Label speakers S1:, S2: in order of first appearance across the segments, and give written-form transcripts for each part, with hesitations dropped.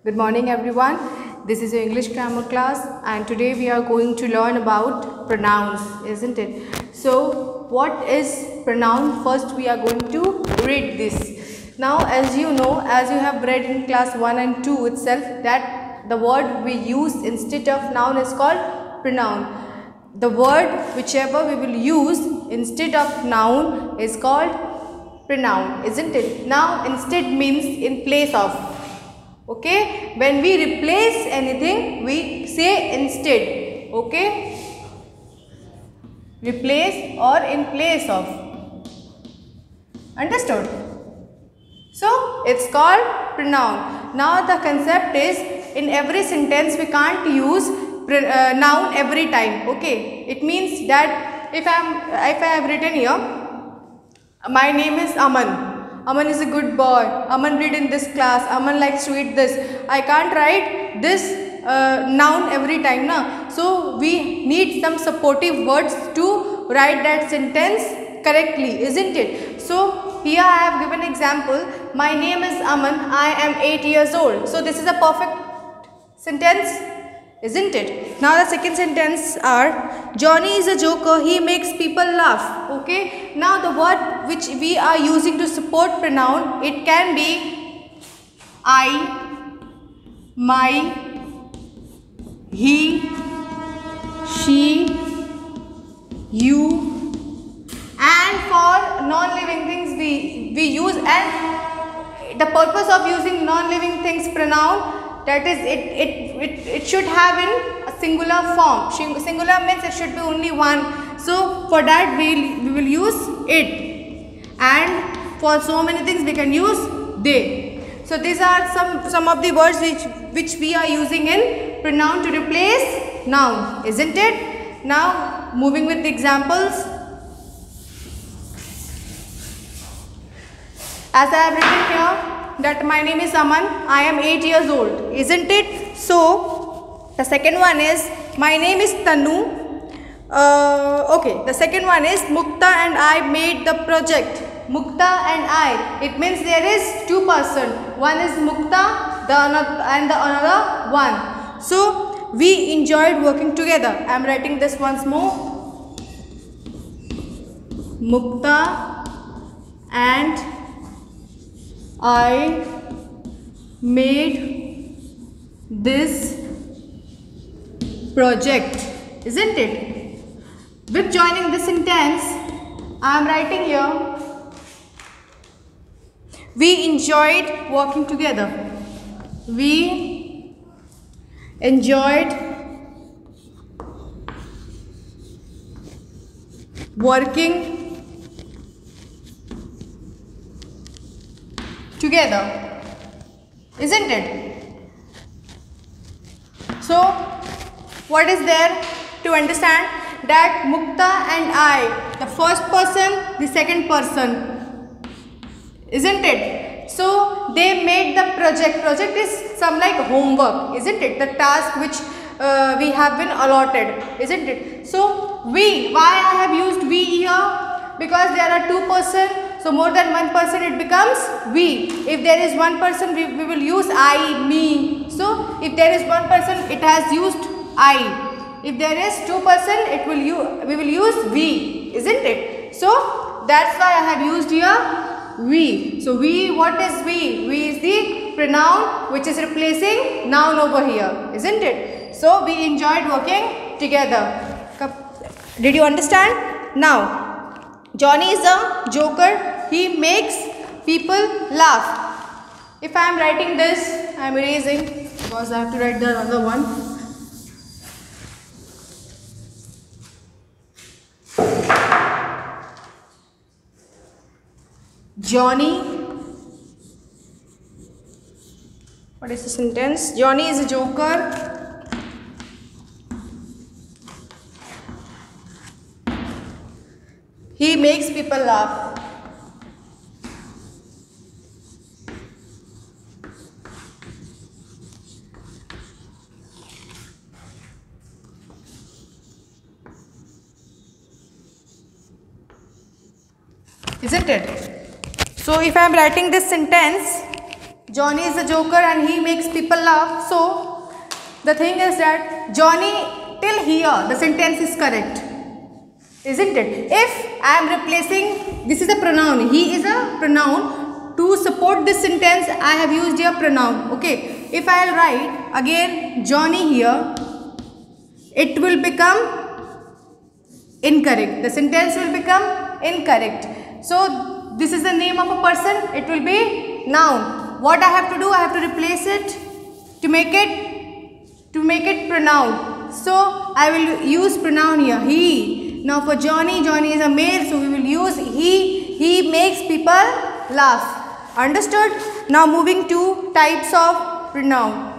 S1: Good morning everyone. This is your English grammar class and today we are going to learn about pronouns, isn't it? So what is pronoun? First we are going to read this. Now as you know, as you have read in class 1 and 2 itself, that the word we use instead of noun is called pronoun. The word whichever we will use instead of noun is called pronoun, isn't it? Now instead means in place of. Okay, when we replace anything we say instead. Okay, replace or in place of. Understood? So it's called pronoun. Now the concept is, in every sentence we can't use noun every time. Okay, it means that if I have written here, my name is Aman. Aman is a good boy. Aman read in this class. Aman likes to eat this. I can't write this noun every time, na? So we need some supportive words to write that sentence correctly, isn't it? So here I have given example. My name is Aman. I am 8 years old. So this is a perfect sentence, isn't it? Now the second sentence are, Johnny is a joker, he makes people laugh. Okay, now the word which we are using to support pronoun, it can be I, my, he, she, you, and for non-living things we use, and the purpose of using non-living things pronoun, that is it should have in a singular form. Singular means it should be only one. So for that we will use it, and for so many things we can use they. So these are some of the words which we are using in pronoun to replace noun, isn't it? Now moving with the examples. As I have written here, that my name is Aman, I am 8 years old, isn't it? So the second one is, my name is Tanu. Okay, the second one is, Mukta and I made the project. Mukta and I, it means there is two persons. One is Mukta, and the another one. So we enjoyed working together. I am writing this once more. Mukta and I made this project, isn't it? With joining this sentence, I am writing here, we enjoyed working together. We enjoyed working together, isn't it? So what is there to understand? That Mukta and I, the first person, the second person, isn't it? So they made the project. Project is some like homework, isn't it? The task which we have been allotted, isn't it? So we, why I have used we here? Because there are two persons. So more than one person it becomes we. If there is one person we will use I, me. So if there is one person it has used I. If there is two person we will use we, isn't it? So that's why I have used here we. So we, what is we? We is the pronoun which is replacing noun over here, isn't it? So we enjoyed working together. Did you understand? Now Johnny is a joker. He makes people laugh. If I am writing this, I am erasing because I have to write the other one. Johnny, what is the sentence? Johnny is a joker. He makes people laugh. Isn't it? So if I am writing this sentence, Johnny is a joker and he makes people laugh. So the thing is that Johnny, till here the sentence is correct, isn't it? If I am replacing, this is a pronoun, he is a pronoun. To support this sentence, I have used here pronoun. Okay. If I will write again Johnny here, it will become incorrect. The sentence will become incorrect. So this is the name of a person. It will be noun. What I have to do? I have to replace it to make it pronoun. So I will use pronoun here. He. Now for Johnny, Johnny is a male, so we will use he. He makes people laugh. Understood? Now moving to types of pronoun.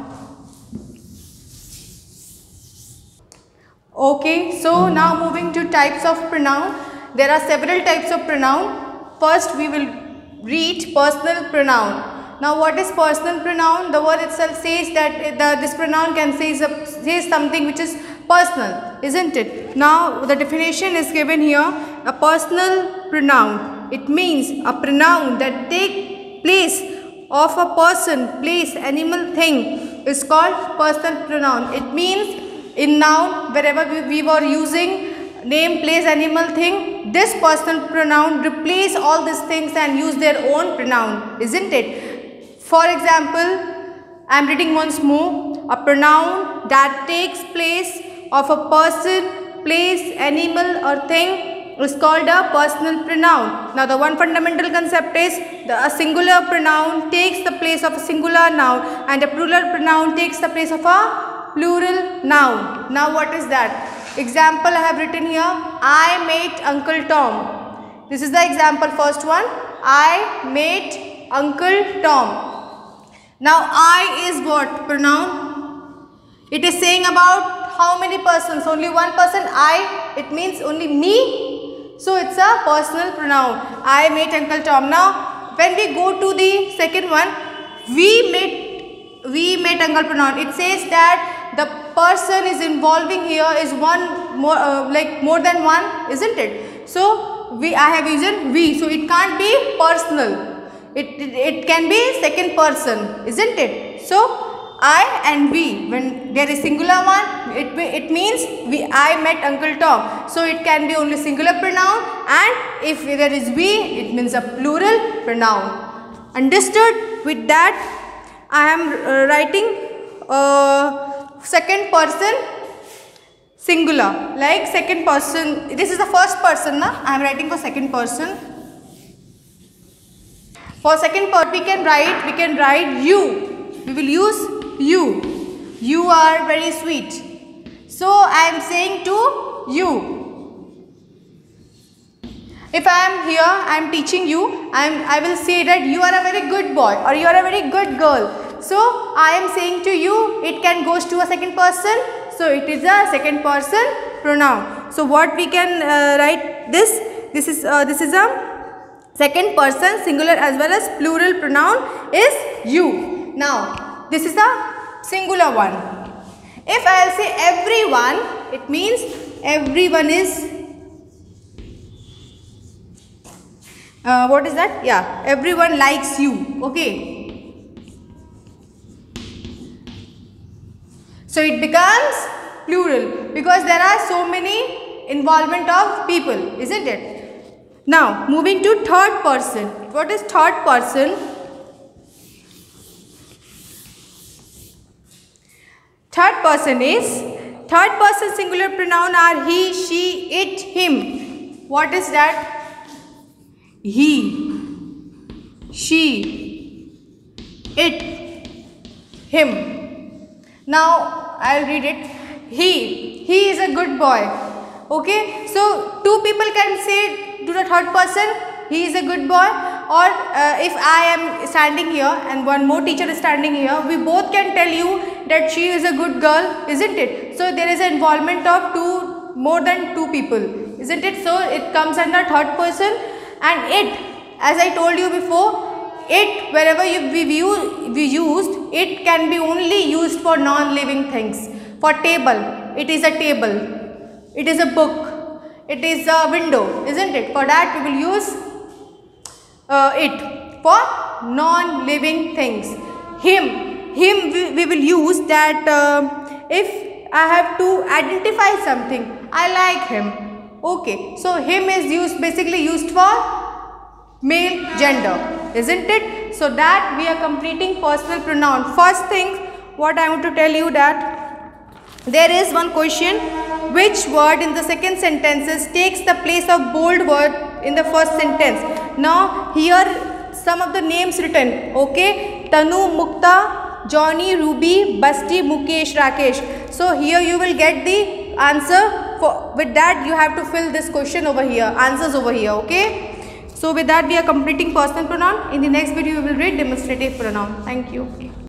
S1: Okay, so now moving to types of pronoun. There are several types of pronoun. First we will read personal pronoun. Now what is personal pronoun? The word itself says that this pronoun can say something which is personal, isn't it? Now the definition is given here. A personal pronoun. It means a pronoun that takes place of a person, place, animal, thing is called personal pronoun. It means in noun, wherever we were using name, place, animal, thing, this personal pronoun replace all these things and use their own pronoun, isn't it? For example, I am reading once more. A pronoun that takes place of a person, place, animal or thing is called a personal pronoun. Now the one fundamental concept is a singular pronoun takes the place of a singular noun and a plural pronoun takes the place of a plural noun. Now what is that? Example I have written here. I met Uncle Tom. This is the example, first one. I met Uncle Tom. Now I is what pronoun? It is saying about how many persons? Only one person. I, it means only me. So it's a personal pronoun. I met Uncle Tom. Now when we go to the second one, we met Uncle pronoun. It says that the person is involving here is one more more than one, isn't it? So I have used we. So it can't be personal. It can be second person, isn't it? So I and we, when there is singular one, it means I met Uncle Tom. So it can be only singular pronoun, and if there is we, it means a plural pronoun. Understood? With that, I am writing second person singular, like second person. This is the first person, na? I am writing for second person. For second person, we can write you. We will use you. You are very sweet. So I am saying to you. If I am here, I am teaching you. I will say that you are a very good boy or you are a very good girl. So I am saying to you. It can goes to a second person. So it is a second person pronoun. So what we can write this? This is a second person singular as well as plural pronoun is you. Now this is a singular one. If I will say everyone, it means everyone is what is that? Yeah, everyone likes you. Okay. So it becomes plural because there are so many involvement of people, isn't it? Now moving to third person. What is third person? Third person singular pronoun are he, she, it, him. What is that? He, she, it, him. Now I will read it. He is a good boy. Okay, so two people can say to the third person, he is a good boy, or if I am standing here and one more teacher is standing here, we both can tell you that she is a good girl, isn't it? So there is an involvement of more than two people, isn't it? So it comes under third person. And it, as I told you before, it wherever we used, it can be only used for non-living things. For table, it is a table, it is a book, it is a window, isn't it? For that we will use it for non-living things. him we will use that if I have to identify something, I like him. Okay, so him is basically used for male gender, isn't it? So that we are completing personal pronoun. First thing what I want to tell you, that there is one question, which word in the second sentence takes the place of bold word in the first sentence? Now here some of the names written, okay, Tanu, Mukta, Johnny, Ruby, Basti, Mukesh, Rakesh. So here you will get the answer. With that you have to fill this question over here, answers over here, okay. So with that we are completing personal pronoun. In the next video we will read demonstrative pronoun. Thank you.